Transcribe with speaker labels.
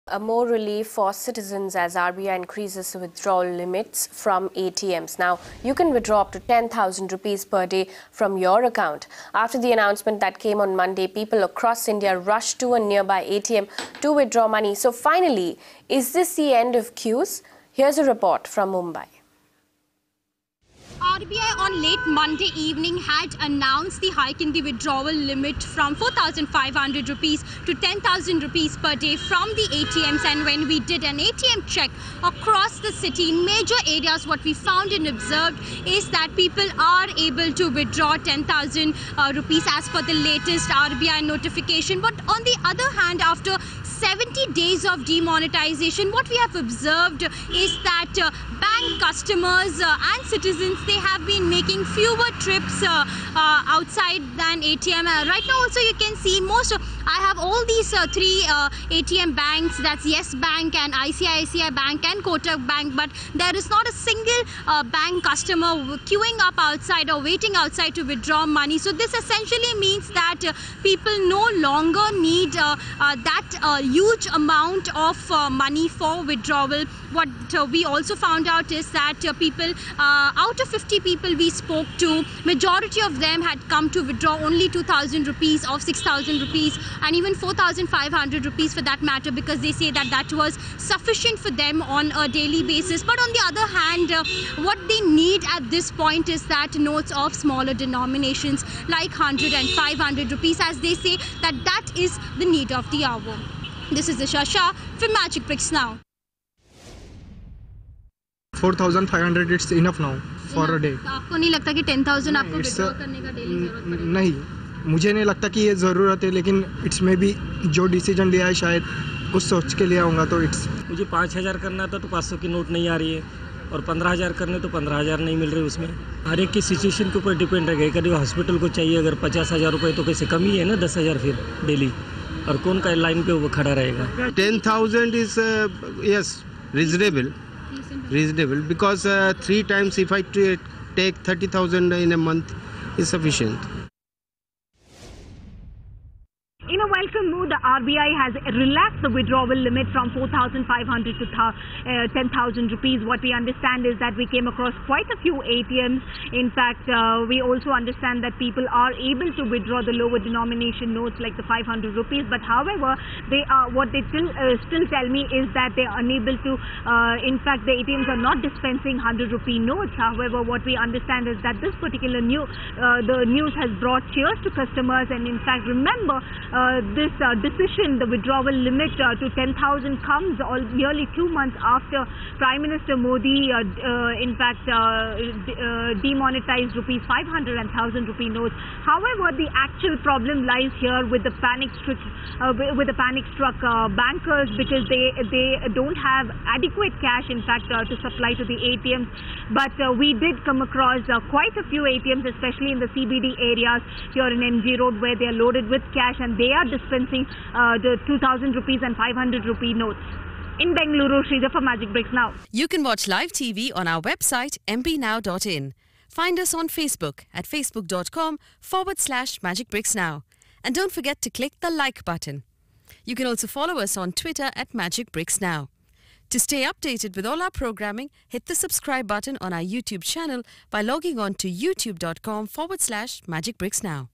Speaker 1: More relief for citizens as RBI increases withdrawal limits from ATMs. Now, you can withdraw up to 10,000 rupees per day from your account. After the announcement that came on Monday, people across India rushed to a nearby ATM to withdraw money. So finally, is this the end of queues? Here's a report from Mumbai.
Speaker 2: RBI on late Monday evening had announced the hike in the withdrawal limit from 4,500 rupees to 10,000 rupees per day from the ATMs. And when we did an ATM check across the city in major areas, what we found and observed is that people are able to withdraw 10,000 rupees as per the latest RBI notification. But on the other hand, after 70 days of demonetization, what we have observed is that bank customers and citizens, they have been making fewer trips outside than ATM. Right now also you can see I have all these three ATM banks, that's Yes Bank and ICICI Bank and Kotak Bank, but there is not a single bank customer queuing up outside or waiting outside to withdraw money. So this essentially means that people no longer need that huge amount of money for withdrawal. What we also found out is that people, out of 50 people we spoke to, majority of them had come to withdraw only 2,000 rupees of 6,000 rupees and even 4,500 rupees for that matter, because they say that that was sufficient for them on a daily basis. But on the other hand, what they need at this point is that notes of smaller denominations like 100 and 500 rupees, as they say that is the need of the hour. This is Disha Shah from Magic Bricks Now.
Speaker 3: 4,500 it's enough now for a day.
Speaker 2: आपको नहीं लगता कि 10,000 आपको withdraw करने का daily जरूरत पड़ेगी?
Speaker 3: नहीं, मुझे नहीं लगता कि ये ज़रूरत है, लेकिन इट्स में भी जो डिसीजन लिया है शायद कुछ सोच के लिया होगा, तो इट्स
Speaker 4: मुझे 5,000 करना था तो 500 की नोट नहीं आ रही है, और 15,000 करने तो 15,000 नहीं मिल रहे उसमें। हर एक की सिचुएशन के ऊपर डिपेंड रहेगा। कभी हॉस्पिटल को चाहिए अगर 50,000 रुपये तो कैसे कम ही है ना, 10,000 फिर डेली, और कौन का लाइन पे वो खड़ा रहेगा।
Speaker 5: 10,000 is yes reasonable because 3 times if I take 30,000 in a month is sufficient.
Speaker 6: In a welcome mood, the RBI has relaxed the withdrawal limit from 4,500 to 10,000 rupees. What we understand is that we came across quite a few ATMs. In fact, we also understand that people are able to withdraw the lower denomination notes like the 500 rupees. But however, what they still tell me is that they are unable to, in fact, the ATMs are not dispensing 100 rupee notes. However, what we understand is that this particular the news has brought cheers to customers. And in fact, remember, this decision, the withdrawal limit to 10,000 comes nearly 2 months after Prime Minister Modi, in fact, demonetized rupees 500 and 1,000 rupee notes. However, the actual problem lies here with the panic-struck bankers, because they don't have adequate cash, in fact, to supply to the ATMs. But we did come across quite a few ATMs, especially in the CBD areas here in MG Road, where they are loaded with cash and they are dispensing the 2,000 rupees and 500 rupee notes. In Bengaluru, Sridhar for Magic Bricks Now.
Speaker 7: You can watch live TV on our website mpnow.in. Find us on Facebook at facebook.com/magicbricksnow. And don't forget to click the like button. You can also follow us on Twitter at Magic Bricks Now. To stay updated with all our programming, hit the subscribe button on our YouTube channel by logging on to youtube.com/magicbricksnow.